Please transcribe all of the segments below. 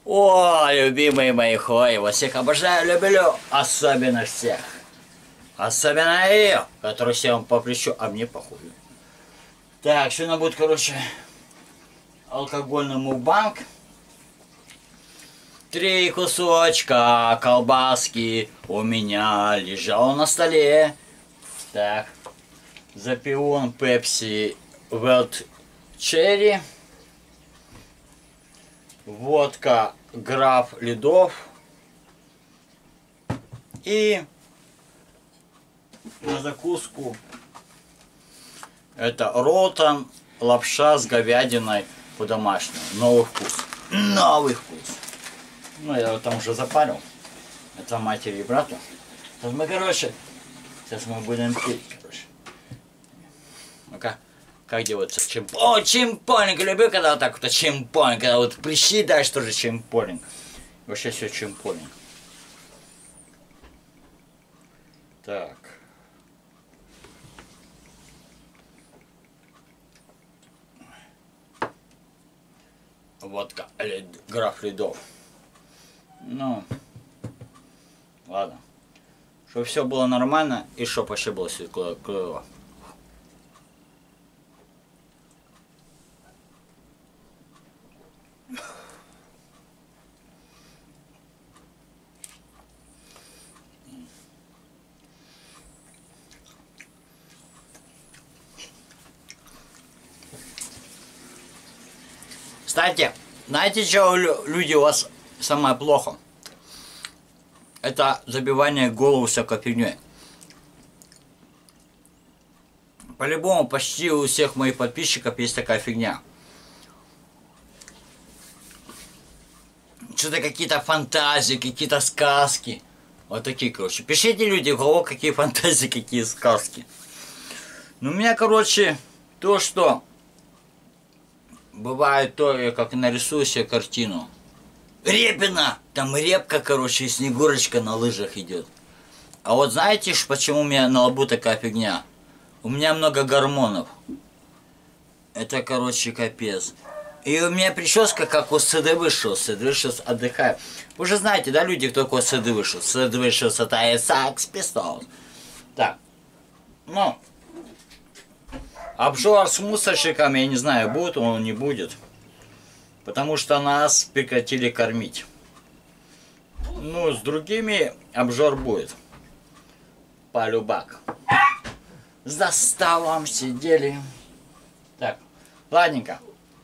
О, любимые мои хвои, вас всех обожаю, люблю, особенно всех. Особенно ее, которую всем по плечу, а мне похуй. Так, сегодня будет, короче, алкогольный мукбанг. 3 кусочка колбаски у меня лежал на столе. Так, запивон Pepsi Wild Cherry. Водка Граф Ледов. И на закуску это ролтон, лапша с говядиной по-домашнему. Новый вкус. Новый вкус. Ну, я его там уже запарил. Это матери и брату. Сейчас мы, короче, сейчас мы будем пить, короче. Ну-ка, как делается чемполинг? О, чемполинг! Люблю, когда вот так вот чемполинг. Когда вот прыщи дальше тоже чемполинг. Вообще все чемполинг. Так. Водка Граф Ледов. Ну, ладно. Чтобы все было нормально и чтобы вообще было все клево. Кстати, знаете, что люди у вас самое плохо? Это забивание голову всякой фигней. По-любому, почти у всех моих подписчиков есть такая фигня. Что-то какие-то фантазии, какие-то сказки. Вот такие, короче. Пишите, люди, у кого какие фантазии, какие сказки. Ну, у меня, короче, то, что... Бывает то, я как нарисую себе картину. Репина! Там репка, короче, и Снегурочка на лыжах идет. А вот знаете, почему у меня на лбу такая фигня? У меня много гормонов. Это, короче, капец. И у меня прическа, как у СД вышел. СД вышел, отдыхаю. Вы же знаете, да, люди, кто такой СД вышел? СД вышел, это Сакс Пистолс. Так. Ну. Обжор с мусорщиками, я не знаю, будет он, не будет. Потому что нас прекратили кормить. Ну, с другими обжор будет. Полюбак. За столом сидели. Так, ладненько.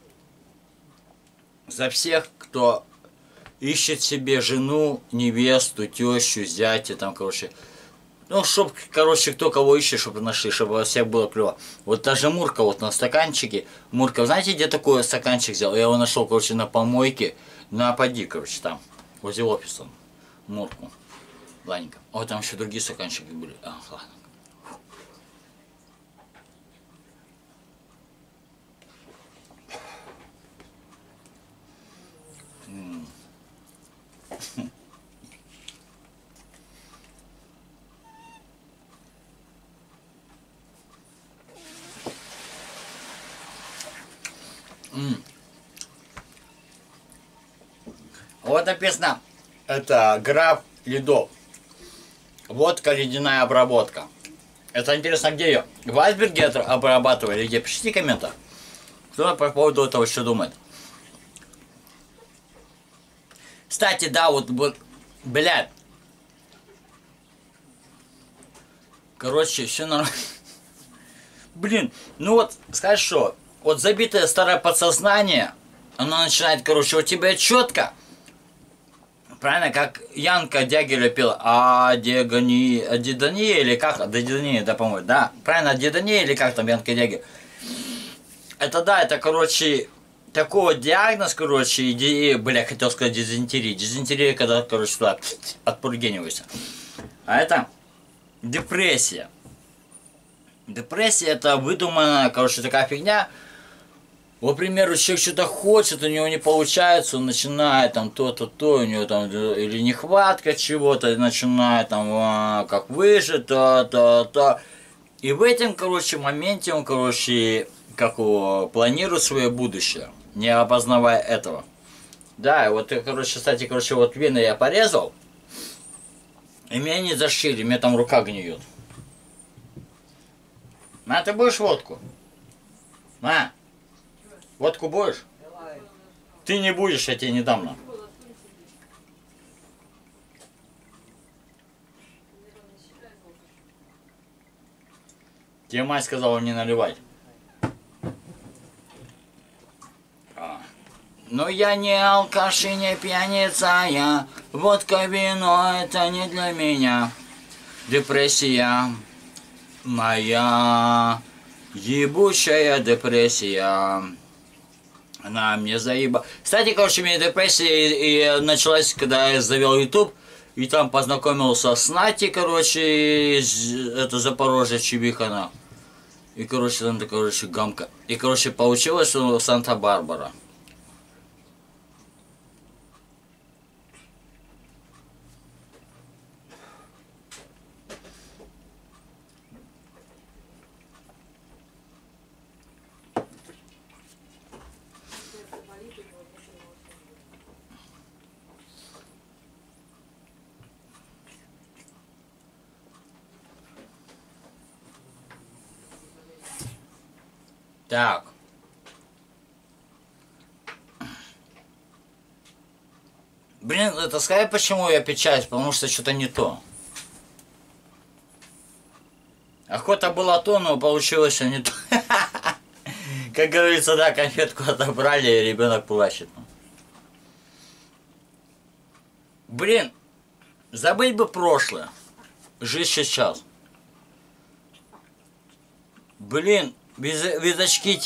За всех, кто ищет себе жену, невесту, тещу, зятя, там, короче... Ну, чтоб, короче, кто кого ищет, чтобы нашли, чтобы у всех было клево. Вот даже Мурка вот на стаканчике. Мурка, знаете, где такой стаканчик взял? Я его нашел, короче, на помойке. На поди, короче, там. Возле офиса. Мурку. Ладненько. О, там еще другие стаканчики были. А, ладно. Вот написано, это Граф Ледов. Водка ледяная обработка. Это интересно, где ее? В айсберге обрабатывали или где? Пишите в комментах. Кто по поводу этого что думает. Кстати, да, вот, блядь. Короче, все нормально. Блин, ну вот, сказать что, вот забитое старое подсознание, оно начинает, короче, у тебя четко. Правильно, как Янка Дягилева пела Адидания или как? Адидания, да, по-моему, да. Правильно, Адидания или как там Янка Дягилева? Это да, это, короче, такой диагноз, короче, бля, хотел сказать дизентерия. Дизентерия, когда, короче, туда отпургениваешься. А это депрессия. Депрессия это выдуманная, короче, такая фигня. Вот, к примеру, человек что-то хочет, у него не получается, он начинает там то-то, у него там или нехватка чего-то, начинает там как выжить, то. И в этом, короче, моменте он, короче, как его, планирует свое будущее, не обознавая этого. Да, вот, короче, кстати, короче, вот вены я порезал, и меня не зашили, у меня там рука гниет. А ты будешь водку? На, водку будешь? Ты не будешь, я тебе не дам. На. Тебе мать сказала не наливать. Но я не алкаш и не пьяница, я водка, вино, это не для меня. Депрессия моя, ебучая депрессия. Она мне заеба. Кстати, короче, у меня депрессия и началась, когда я завел YouTube, и там познакомился с Нати, короче, это Запорожье, Чебихана. И, короче, там, короче, гамка. И, короче, получилось Санта-Барбара. Так. Блин, это сказать, почему я печаюсь, потому что что-то не то. Охота была то, но получилось не то. Как говорится, да, конфетку отобрали, и ребенок плачет. Блин, забыть бы прошлое. Жить сейчас. Блин, визочки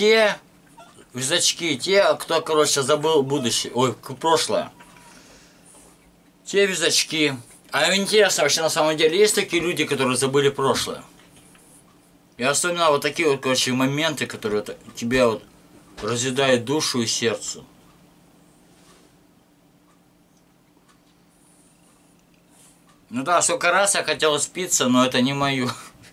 те, кто, короче, забыл будущее, ой, прошлое. Те визочки. А интересно, вообще на самом деле есть такие люди, которые забыли прошлое? И особенно вот такие вот, короче, моменты, которые тебя вот разъедают душу и сердце. Ну да, сколько раз я хотел спиться, но это не мое.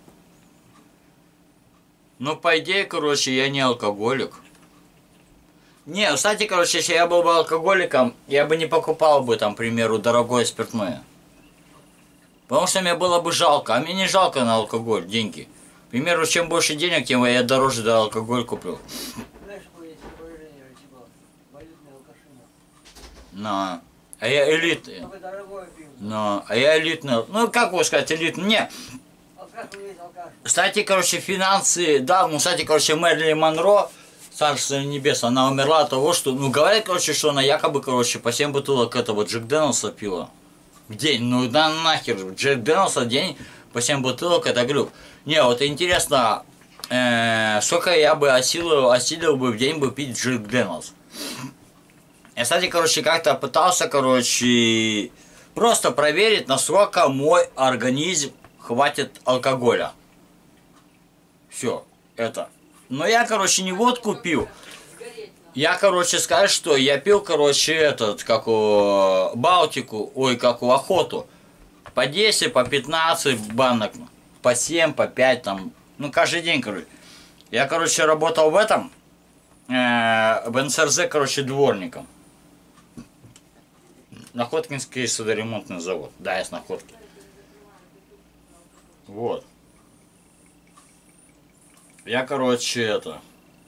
Ну, по идее, короче, я не алкоголик. Не, кстати, короче, если я был бы алкоголиком, я бы не покупал бы, там, к примеру, дорогое спиртное. Потому что мне было бы жалко. А мне не жалко на алкоголь деньги. К примеру, чем больше денег, тем я дороже да алкоголь куплю. Знаешь, какое есть выражение, типа, валютные алкаши. Но. А я элитный. Только дорогое пиво. Но. А я элитный. Ну, как вы сказать, элитный? Не. Алкаш есть алкаш. Кстати, короче, финансы. Да, ну, кстати, короче, Мэрилин Монро, Царство Небесное, она умерла от того, что, ну, говорят, короче, что она якобы, короче, по 7 бутылок этого Джек Дэниелса пила. В день. Ну, да нахер. Джек Дэниелса в день по 7 бутылок, это глюк. Не, вот интересно, сколько я бы осилил бы в день бы пить Джек Дэниелс. Я, кстати, короче, как-то пытался, короче, просто проверить, насколько мой организм хватит алкоголя. Все, это. Но я, короче, не водку пил. Я, короче, скажу, что я пил, короче, этот, как у Балтику, ой, как у Охоту. По 10, по 15 банок, по 7, по 5, там, ну, каждый день, короче. Я, короче, работал в этом, в НСРЗ, короче, дворником. Находкинский судоремонтный завод. Да, я с Находки. Вот. Я, короче, это...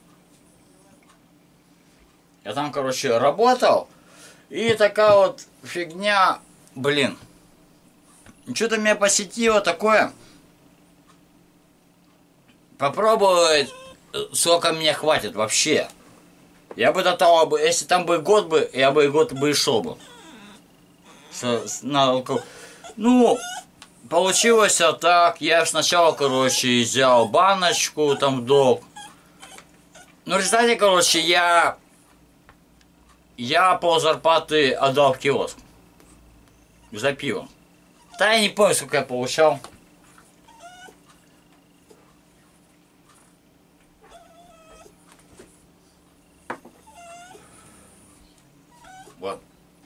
Я там, короче, работал. И такая вот фигня... Блин. Что-то меня посетило такое. Попробовать, сколько мне хватит вообще. Я бы до того, если там бы год бы, я бы и год бы и шел бы. Ну, получилось так. Я сначала, короче, взял баночку, там, долг. Ну, в результате, короче, я пол зарплаты отдал в киоск. За пивом. Да, я не помню, сколько я получал. Вот.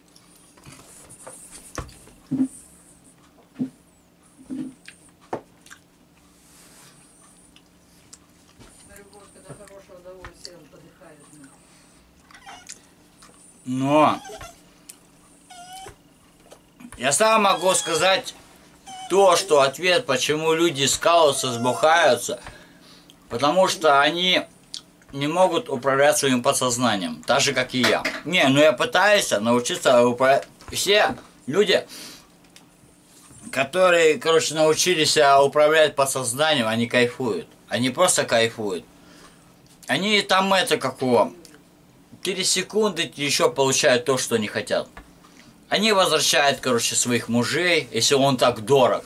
Любовь, когда хорошее удовольствие, он подыхает. Но Я сам могу сказать то, что ответ, почему люди скалываются, сбухаются, потому что они не могут управлять своим подсознанием, так же, как и я. Не, ну я пытаюсь научиться управлять. Все люди, которые, короче, научились управлять подсознанием, они кайфуют. Они просто кайфуют. Они там это какого? 4 секунды еще получают то, что они хотят. Они возвращают, короче, своих мужей, если он так дорог.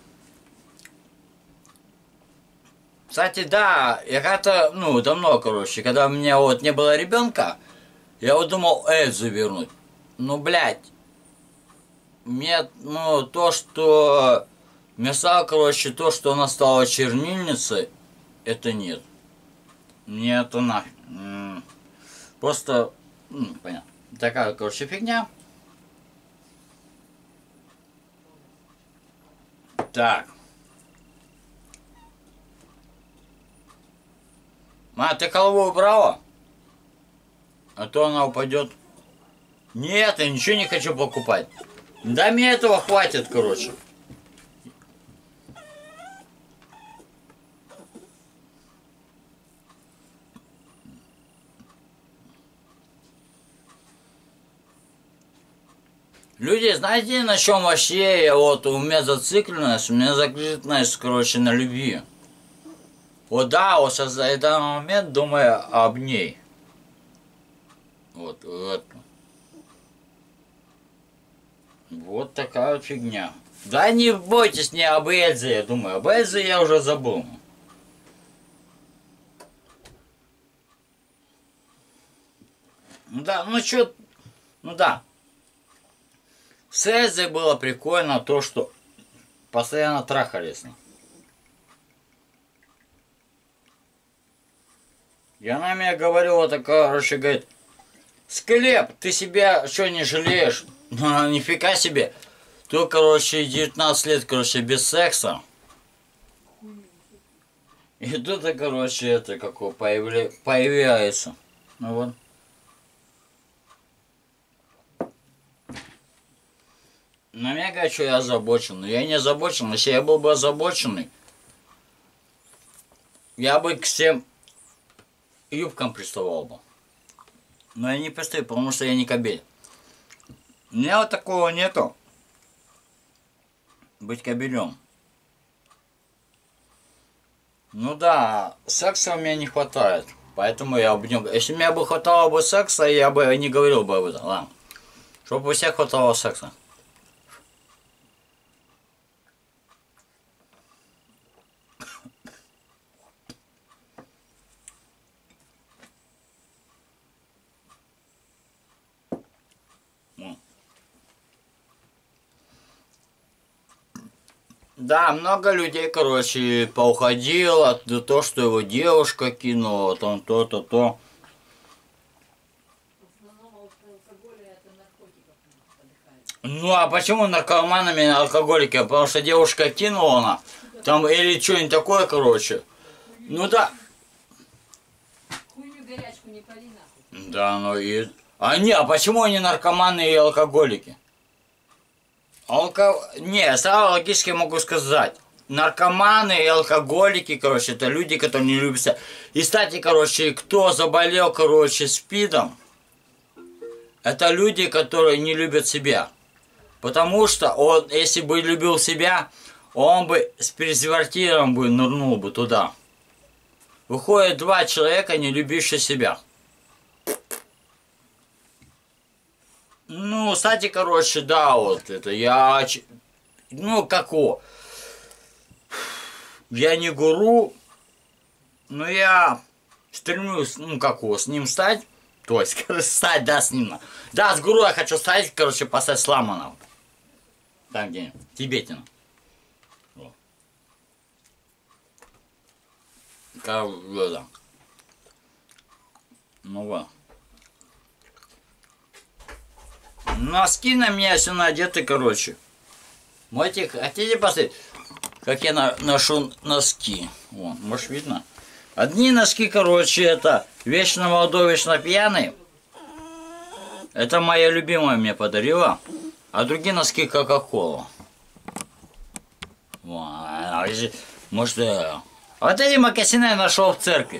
Кстати, да, я как-то, ну, давно, короче, когда у меня вот не было ребенка, я вот думал Эльзу вернуть. Ну, блядь. Мне, ну, то, что... Мне стало, короче, то, что она стала чернильницей, это нет. Мне это нахер. Просто, понятно. Такая, короче, фигня. Так. Ты голову убрала? А то она упадет. Нет, я ничего не хочу покупать. Да мне этого хватит, короче. Люди, знаете, на чем вообще я вот у меня зацикленность, короче, на любви. Вот да, вот сейчас за этот момент думаю об ней. Вот. Вот такая вот фигня. Да не бойтесь не об Эльзе, я думаю. Об Эльзе я уже забыл. Ну да, ну чё, ну да. С Эльзой было прикольно то, что постоянно трахались. И она мне говорила такая, короче, говорит, Склеп, ты себя что не жалеешь? Нифига себе. То, короче, 19 лет, короче, без секса. И тут, короче, это какое появляется. Ну вот. На меня говорят, что я озабоченный. Я не озабоченный. Если я был бы озабоченный, я бы к всем юбкам приставал бы. Но я не пристаю, потому что я не кобель. У меня вот такого нету. Быть кобелем. Ну да, секса у меня не хватает. Поэтому я об нем... Если у меня бы хватало бы секса, я бы не говорил бы об этом. Ладно. Чтобы у всех хватало секса. Да, много людей, короче, поуходило, то, что его девушка кинула, там то. Ну а почему наркоманами и алкоголики? Потому что девушка кинула она, там или что-нибудь такое, короче. Ну да. Хуйню горячку не пали нахуй. Да, ну и... А почему они наркоманы и алкоголики? Не, сразу логически могу сказать. Наркоманы и алкоголики, короче, это люди, которые не любят себя. И, кстати, короче, кто заболел, короче, СПИДом, это люди, которые не любят себя. Потому что он, если бы любил себя, он бы с презервативом бы нырнул бы туда. Выходит 2 человека, не любящие себя. Ну, кстати, короче, да, вот это я... Ну, како? Я не гуру, но я стремлюсь, ну, како, с ним стать. То есть, стать, да, с ним. Да, с гуру я хочу стать, короче, поставить Сламанов. Там где Тибетина. Как, да. Ну, вот. Носки на меня все надеты, короче. Можете, хотите посмотреть, как я ношу носки? Вон, может видно? Одни носки, короче, это вечно молодой, вечно пьяный. Это моя любимая мне подарила. А другие носки Кока-Кола. Может, вот эти мокасины я нашел в церкви.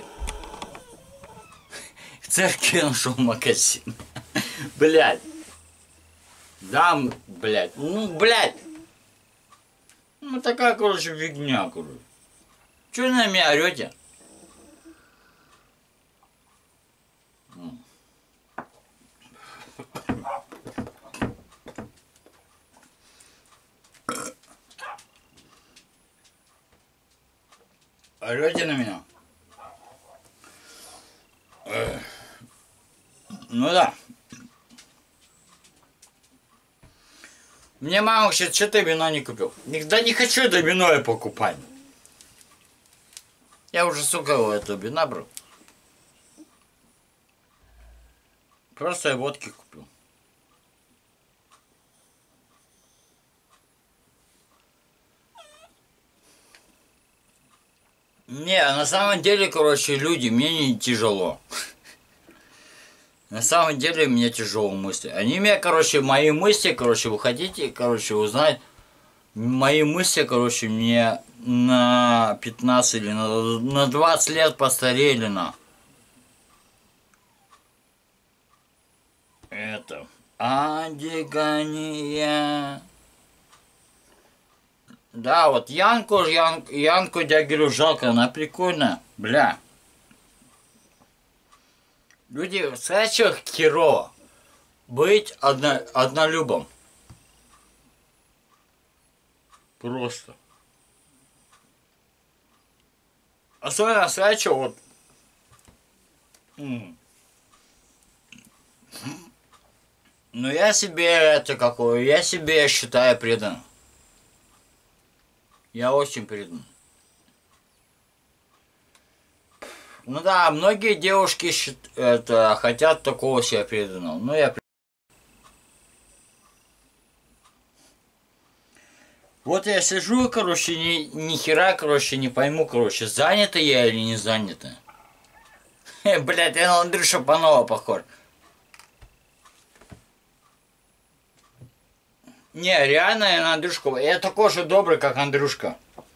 В церкви я нашел мокасин. Блядь. Да, блядь. Ну, блядь. Ну, такая, короче, фигня, короче. Чего вы на меня орете? Орете на меня? Ну да. Мне мама говорит, что ты вино не купил? Да не хочу это вино я покупать. Я уже, сука, это вина брал. Просто я водки купил. Не, на самом деле, короче, люди, мне не тяжело. На самом деле, мне тяжело мысли. Они мне, короче, мои мысли, короче, вы хотите, короче, узнать, мои мысли, короче, мне на 15 или на 20 лет постарели, на. Это. Адигания. Да, вот Янку я говорю, жалко, она прикольная, бля. Люди, знаешь, что херово? Быть однолюбом. Просто. Особенно, знаешь, что вот... Ну, я себе это какое, я себе считаю преданным. Я очень предан. Ну да, многие девушки хотят такого себя преданного. Но я... Вот я сижу, короче, ни хера, короче, не пойму, короче, занята я или не занята. Блять, я на Андрюша Панова похож. Не, реально я на Андрюшку. Я такой же добрый, как Андрюшка.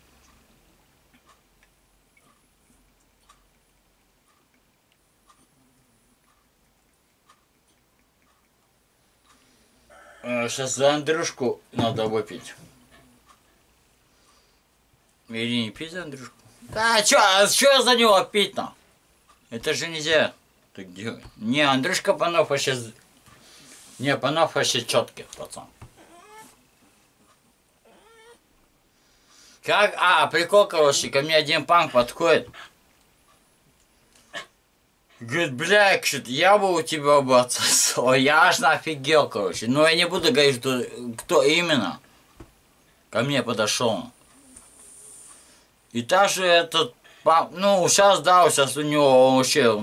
Сейчас за Андрюшку надо выпить. Или не пить за Андрюшку? Да, чё за него пить-то? Это же нельзя так делать. Не, Андрюшка Панов вообще... Не, Панов вообще четкий, пацан. Как? Прикол, короче, ко мне один панк подходит. Говорит, бля, я бы у тебя бы отсосал. Я аж офигел, короче. Но я не буду говорить, кто именно ко мне подошел. И также этот панк, ну, сейчас у него вообще...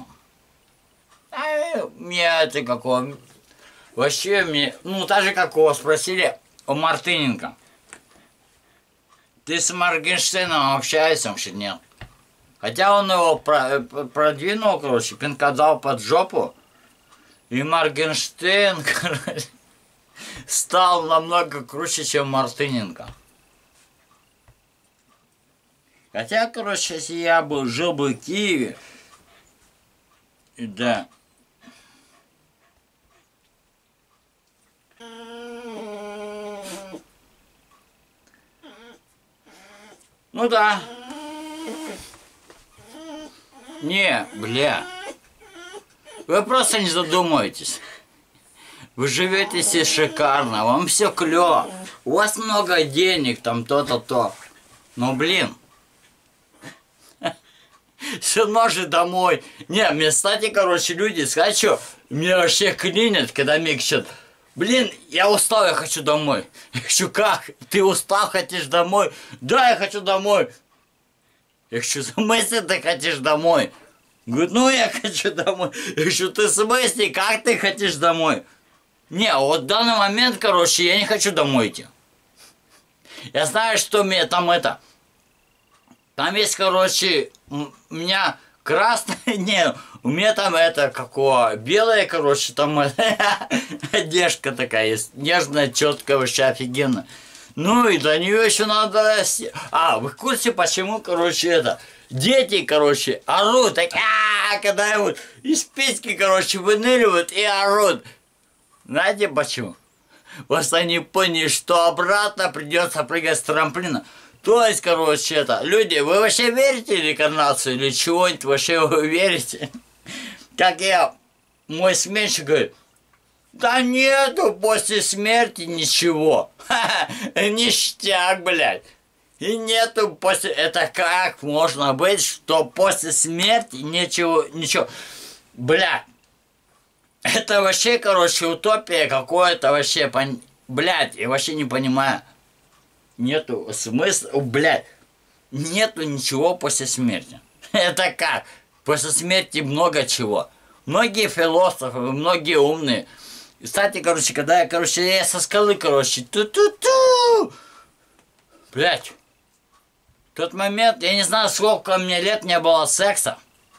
Мне это какого... Вообще мне... Ну, так же, как его спросили у Мартыненко. Ты с Моргенштерном общаешься, вообще нет. Хотя он его продвинул, короче, пинка дал под жопу. И Моргенштерн, короче, стал намного круче, чем Мартыненко. Хотя, короче, если я бы жил бы в Киеве, да. Ну да. Не, бля. Вы просто не задумываетесь. Вы живете себе шикарно, вам все клево. У вас много денег, там то-то, то. Но, блин. Все равно же домой. Не, мне, кстати, короче, люди, сказать, что мне вообще клинят, когда мне кричат: блин, я устал, я хочу домой. Я хочу, как? Ты устал, хотишь домой? Да, я хочу домой. Я хочу, в смысле ты хотишь домой? Говорит, ну я хочу домой. Я хочу, ты в смысле, как ты хотишь домой? Не, вот в данный момент, короче, я не хочу домой идти. Я знаю, что мне там это... Там есть, короче, у меня Красное, не, у меня там это, какое, белое, короче, там одежка такая есть, нежная, четкая, вообще офигенно. Ну и до нее еще надо расти. А, вы в курсе, почему, короче, это, дети, короче, орут, так, когда вот из печки, короче, выныривают и орут. Знаете почему? Просто они поняли, что обратно придется прыгать с трамплина. То есть, короче, это, люди, вы вообще верите в реинкарнацию или чего-нибудь вообще вы верите? Как мой сменщик говорит, да нету после смерти ничего. Ништяк, блядь. И нету после... Это как можно быть, что после смерти ничего. Блядь. Это вообще, короче, утопия какое-то вообще. Блядь, я вообще не понимаю. Нету смысла, блядь, нету ничего после смерти. Это как? После смерти много чего. Многие философы, многие умные. Кстати, короче, когда я со скалы, короче, блядь, в тот момент, я не знаю, сколько мне лет не было секса.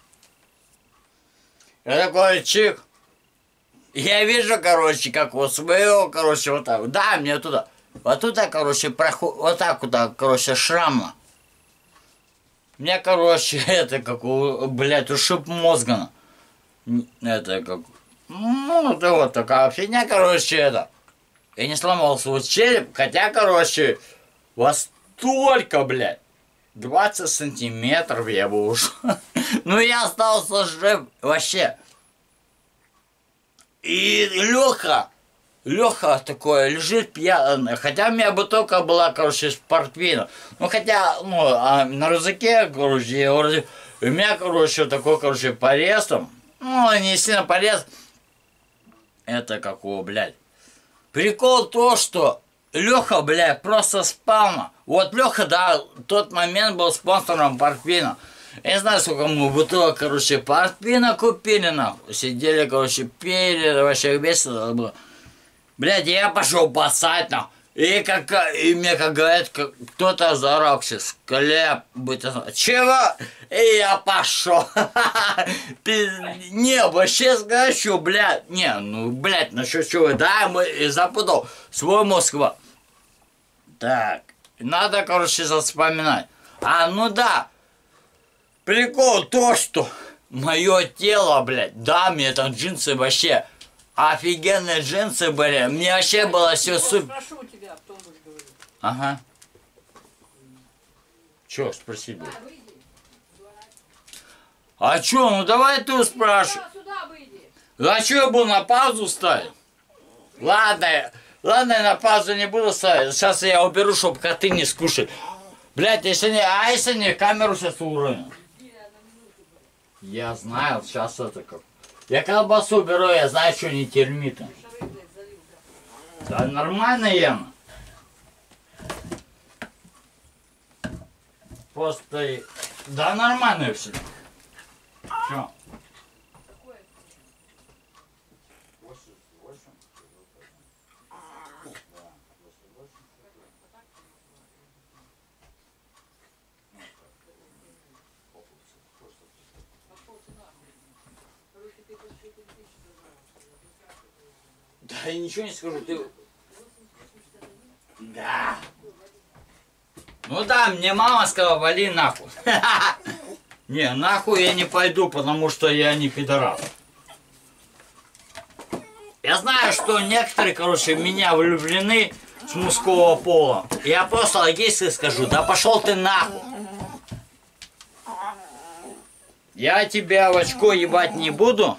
Я такой чик. Я вижу, короче, как вот своего, короче, вот так. Да, мне туда. Вот туда, короче, вот так вот, короче, шрама. Мне, короче, это как, блядь, ушиб мозга. Это как, ну, это вот такая фигня, короче, это. Я не сломал свой череп, хотя, короче, во столько, блядь, 20 сантиметров я бы ушел. Ну, я остался жив вообще. И Леха такое лежит пьяный, хотя у меня бутылка была, короче, с портвейном. Ну, хотя, ну, на рюкзаке, короче, у меня, короче, такой, короче, порез там. Ну, не сильно порез. Это какого, блядь. Прикол то, что Леха, блядь, просто спал. Вот Леха, да, в тот момент был спонсором портвейна. Я не знаю, сколько мы бутылок, короче, портвейна купили, нахуй. Сидели, короче, пили, вообще весело было. Блядь, я пошел пасать, нахуй. И мне, как говорят, кто-то заорал сейчас, Глеб, чего? И я пошел. Не, вообще скажу, блядь. Не, ну, блядь, насчет чего? Да, мы запутал свой мозг. Так, надо, короче, вспоминать. Ну да. Прикол то, что мое тело, блядь, да, мне там джинсы вообще, офигенные джинсы были, мне вообще было все супер. Спрошу у тебя, потом будешь говорить. Ага. Чё, спроси, блядь? А чё, ну давай ты спрашивай. Сюда выйди. А чё я буду на паузу ставить? Ладно, я на паузу не буду ставить, сейчас я уберу, чтобы коты не скушали. Блядь, если не, камеру сейчас уроню. Я знаю, сейчас это как. Я колбасу беру, я знаю, что не термиты. Да нормально ем. Просто... Да нормально все. Что? Да я ничего не скажу, ты... Да. Ну да, мне мама сказала, вали нахуй. Не, нахуй я не пойду, потому что я не пидорас. Я знаю, что некоторые, короче, в меня влюблены с мужского пола. Я просто логически скажу, да пошел ты нахуй. Я тебя в очко ебать не буду.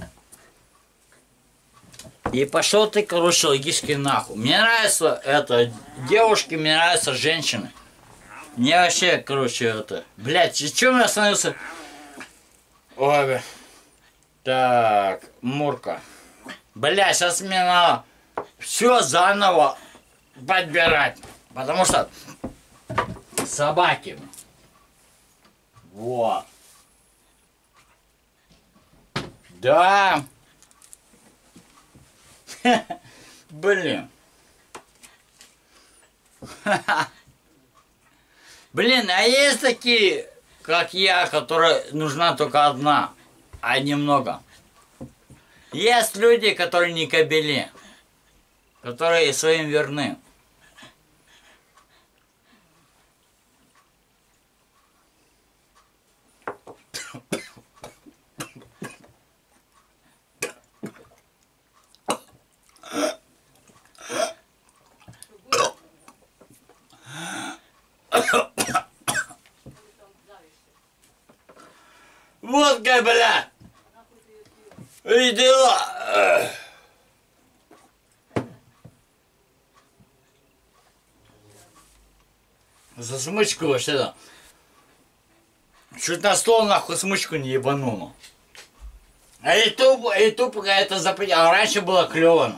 И пошел ты, короче, логически нахуй. Мне нравится это, девушки, мне нравятся женщины. Мне вообще, короче, это... Блядь, чё я остановился? Ой, так, Мурка. Блядь, сейчас мне надо все заново подбирать. Потому что собаки. Вот. Да. Блин. Блин, а есть такие как я, которой нужна только одна, а немного. Есть люди, которые не кобели, которые своим верны. Водка, бля! И дела! За смычку вообще-то. Чуть на стол нахуй смычку не ебануло. А ютуб какая-то запретил. А раньше было клёво.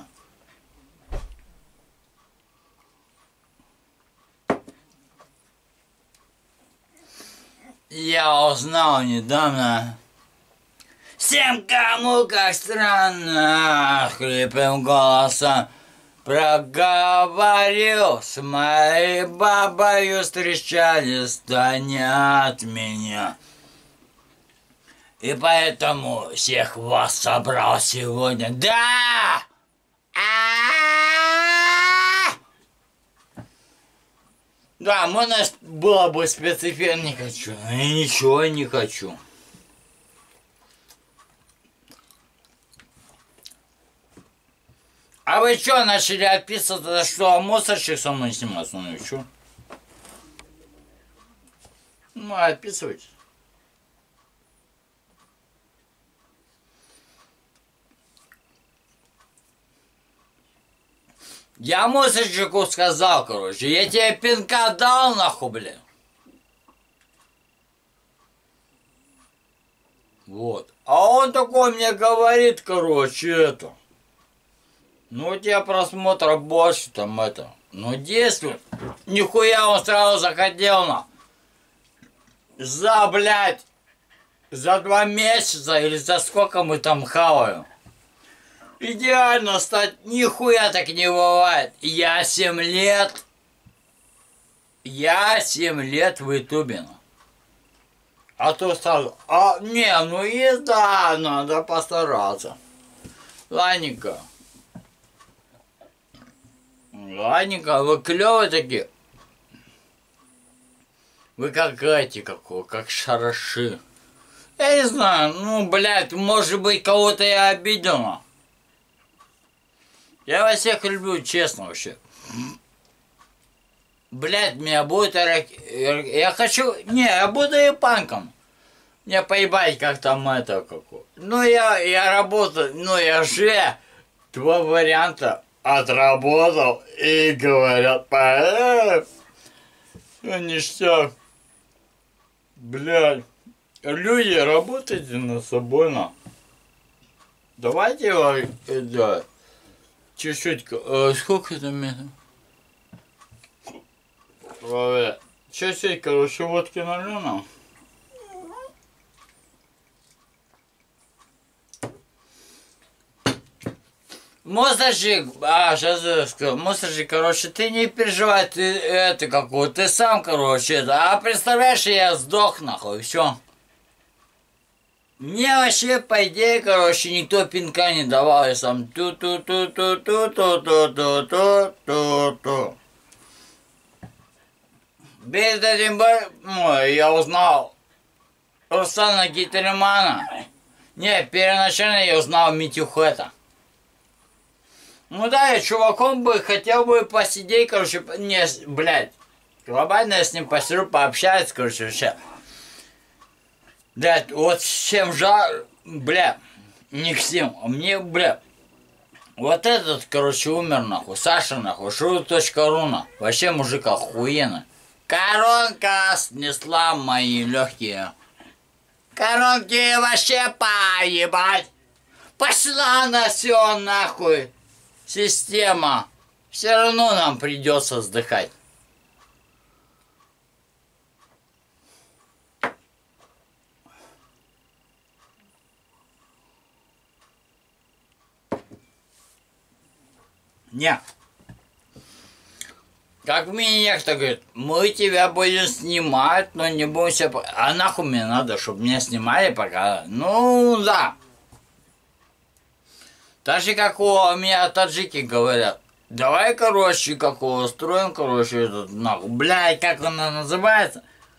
Я узнал недавно. Всем, кому как странно, хриплым голосом проговорил, с моей бабою встречались, да не от меня. И поэтому всех вас собрал сегодня. Да! Да, можно было бы спецэффект, не хочу. Я ничего не хочу. А вы что, начали отписываться, за что мусорщик со мной сниматься? Ну и что? Ну, отписывайтесь. Я мусорщику сказал, короче, я тебе пинка дал, нахуй, блин. Вот. А он такой мне говорит, короче, это. Ну, у тебя просмотра больше, там, это. Ну, действует. Нихуя он сразу захотел, на. За, блядь, за 2 месяца или за сколько мы там хаваем. Идеально стать, нихуя так не бывает. Я 7 лет в ютубе. А то сразу, не, ну и да, надо постараться. Ладненько. Ладненько, вы клёвые такие. Вы как эти, как шараши. Я не знаю, ну, блядь, может быть, кого-то я обидел. Я вас всех люблю, честно вообще. Блядь, меня будет... Я хочу... Не, я буду и панком. Мне поебать, как там это какое. Ну, я работаю... Ну, я же 2 варианта отработал. И говорят, ништяк. Блядь. Люди, работайте над собой, на. Давайте да, чуть-чуть... сколько это метров? Чуть-чуть, короче, водки налью. Мусорщик, сейчас я сказал, мусорщик, короче, ты не переживай, ты это какой, ты сам, короче, это, а представляешь, я сдох, нахуй, все. Мне вообще, по идее, короче, никто пинка не давал, я сам ту-ту-ту-ту-ту-ту-ту-ту-ту-ту. Перед этим я узнал Руслана Гитлермана. Не, первоначально я узнал Митю Хэта. Ну да, я чуваком бы хотел бы посидеть, короче, не, блядь, глобально я с ним посижу, пообщаюсь, короче, вообще. Блядь, вот с чем жар, бля, не к всем, а мне, бля, вот этот, короче, умер, нахуй, Саша, нахуй, шру.ру, вообще мужик охуенный. Коронка снесла мои легкие. Коронки вообще поебать. Пошла на все нахуй. Система. Все равно нам придется вздыхать. Не. Как мне некто говорит, мы тебя будем снимать, но не будем себя... А нахуй мне надо, чтобы меня снимали пока? Ну, да. Так же, как у меня таджики говорят. Давай, короче, как устроим, короче, этот, нахуй. Блядь, как она называется?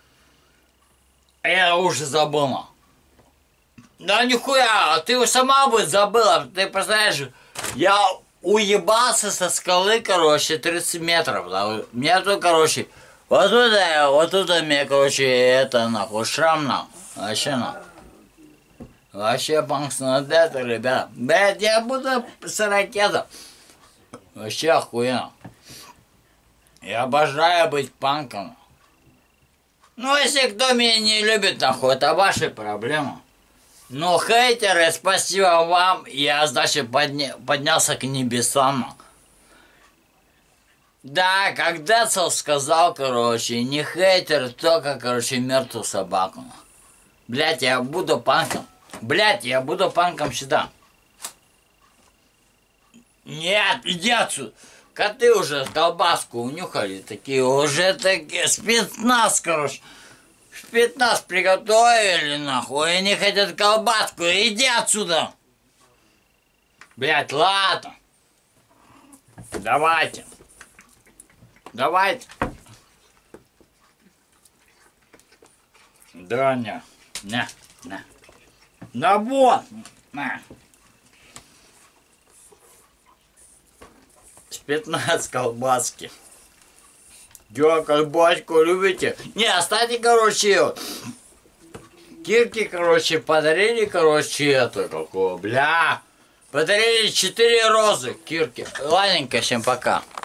Я уже забыла. Да нихуя, ты сама бы забыла. Ты представляешь, я уебался со скалы, короче, 30 метров. Да. Мне тут, короче, вот тут мне, короче, это, нахуй, шрам, нахуй. Вообще, нахуй. Вообще, панкс над это, ребята. Блядь, я буду с ракетом. Вообще охуенно. Я обожаю быть панком. Ну, если кто меня не любит, нахуй, это ваши проблемы. Ну, хейтеры, спасибо вам. Я, значит, поднялся к небесам. Да, как Децл сказал, короче, не хейтер, только, короче, мертвую собаку. Блять, я буду панком. Блять, я буду панком сюда. Нет, иди отсюда. Коты уже колбаску унюхали, такие уже такие, спецназ, короче. Спецназ приготовили, нахуй, они хотят колбаску, иди отсюда. Блять, ладно. Давайте. Давайте. Да, не. Да вот, на. 15 колбаски. Дё, колбаску любите? Не, оставьте, короче, Кирке, короче, подарили, короче, это какого, бля. Подарили 4 розы Кирке. Ладненько, всем пока.